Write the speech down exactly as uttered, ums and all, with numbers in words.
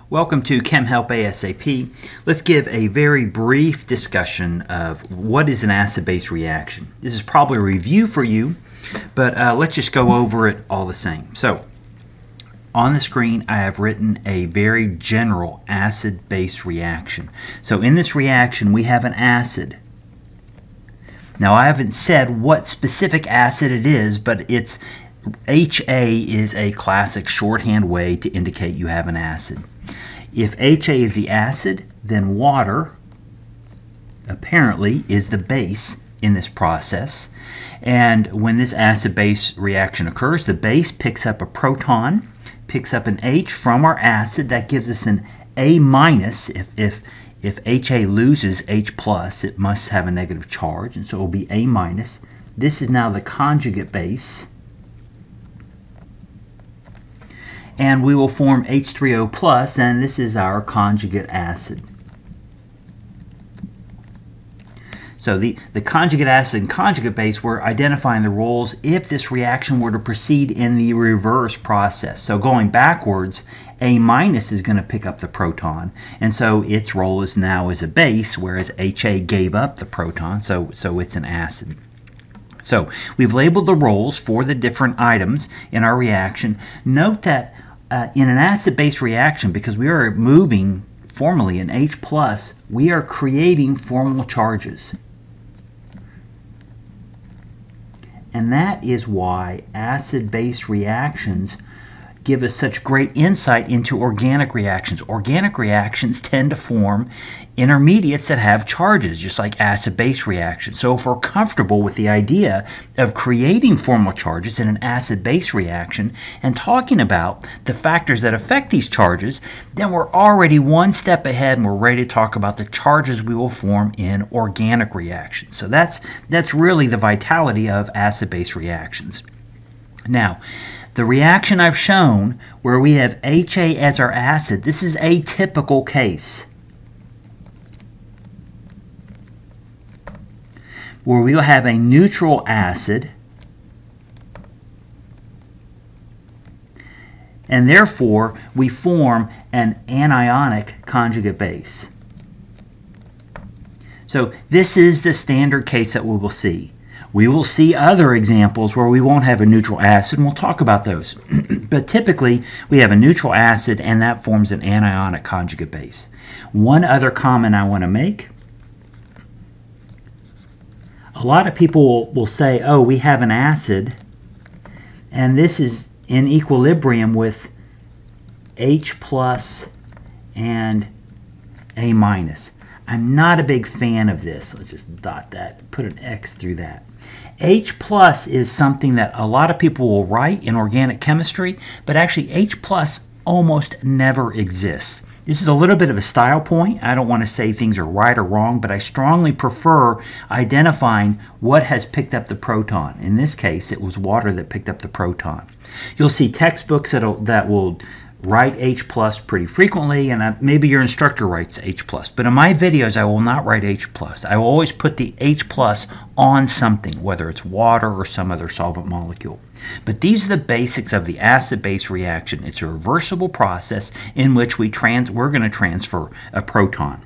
Welcome to Chem Help ASAP. Let's give a very brief discussion of what is an acid-base reaction. This is probably a review for you, but uh, let's just go over it all the same. So, on the screen I have written a very general acid-base reaction. So in this reaction we have an acid. Now I haven't said what specific acid it is, but it's H A is a classic shorthand way to indicate you have an acid. If H A is the acid, then water apparently is the base in this process. And when this acid-base reaction occurs, the base picks up a proton, picks up an H from our acid. That gives us an A minus. If, if, if H A loses H plus, it must have a negative charge, and so it will be A minus. This is now the conjugate base. And we will form H three O plus, and this is our conjugate acid. So the, the conjugate acid and conjugate base, we're identifying the roles if this reaction were to proceed in the reverse process. So going backwards, A minus is going to pick up the proton, and so its role is now as a base, whereas H A gave up the proton, so, so it's an acid. So we've labeled the roles for the different items in our reaction. Note that uh, in an acid-base reaction, because we are moving formally an H plus, we are creating formal charges. And that is why acid-base reactions give us such great insight into organic reactions. Organic reactions tend to form intermediates that have charges, just like acid-base reactions. So if we're comfortable with the idea of creating formal charges in an acid-base reaction and talking about the factors that affect these charges, then we're already one step ahead and we're ready to talk about the charges we will form in organic reactions. So that's, that's really the vitality of acid-base reactions. Now, the reaction I've shown where we have H A as our acid, this is a typical case where we will have a neutral acid, and therefore we form an anionic conjugate base. So this is the standard case that we will see. We will see other examples where we won't have a neutral acid, and we'll talk about those. But typically, we have a neutral acid, and that forms an anionic conjugate base. One other comment I want to make. A lot of people will, will say, oh, we have an acid, and this is in equilibrium with H plus and A minus. I'm not a big fan of this. Let's just dot that, put an X through that. H plus is something that a lot of people will write in organic chemistry, but actually H plus almost never exists. This is a little bit of a style point. I don't want to say things are right or wrong, but I strongly prefer identifying what has picked up the proton. In this case, it was water that picked up the proton. You'll see textbooks that'll, that will write H plus pretty frequently, and I, maybe your instructor writes H plus. But in my videos, I will not write H plus. I will always put the H plus on something, whether it's water or some other solvent molecule. But these are the basics of the acid-base reaction. It's a reversible process in which we trans we're going to transfer a proton.